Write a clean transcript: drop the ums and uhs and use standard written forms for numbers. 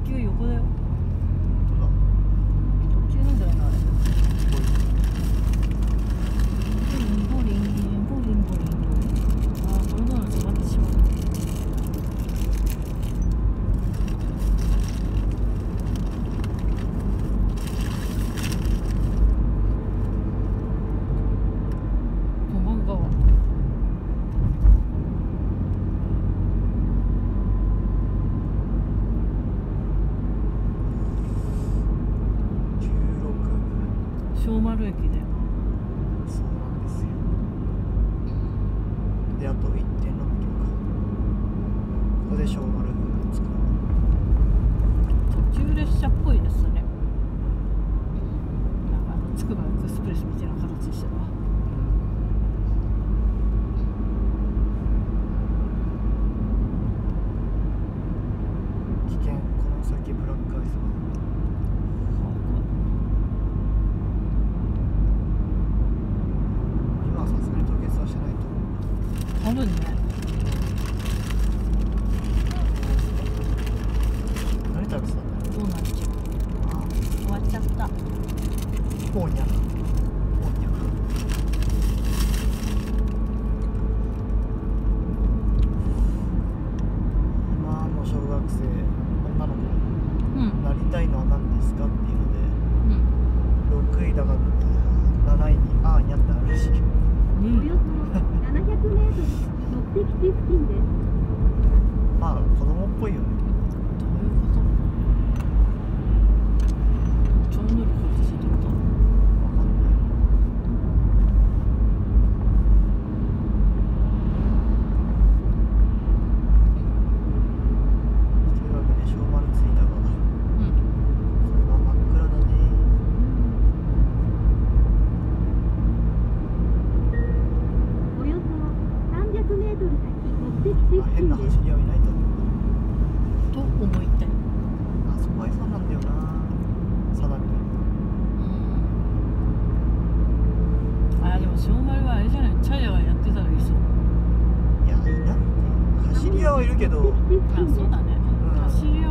急横だよ。 本当だ。 特急なんじゃないのあれ。ボリンボリンボリンボリン。ああ、このドーナツ終わってしまう。駒川。小丸駅で。 そうなんですよ。で、あと 1.6 キロか。ここで小丸が着く。 特急列車っぽいですね。なんかつくばエクスプレスみたいな形してるわ。 危険、この先ブラックアイスは。今はさすがに凍結はしてないと思う。 多分ね。 何食べてたんだよ。 どうなっちゃう。 ああ、 終わっちゃった。 ポーニャ。ポーニャ。今の小学生、女の子、 うん。 なりたいのは何ですかっていうので、 うん。 6位だから7位にあーにゃってあるらしい。 うん。 およそ700メートル目的地付近です。 まあ子供っぽいよね。 どういうこと。超能力がついてると。 わかんない。というわけで小丸着いたが、 うん。 これは真っ暗だね。 およそ300メートル先目的地あ、変な付近です。 走りはいないと思う。 と思いたい。 あそこ iPhone なんだよな。定め。 あ、でも小丸はあれじゃない。チャヤがやってたらいいそう。 いや、いないか。走り屋はいるけど、 あ、そうだね。走り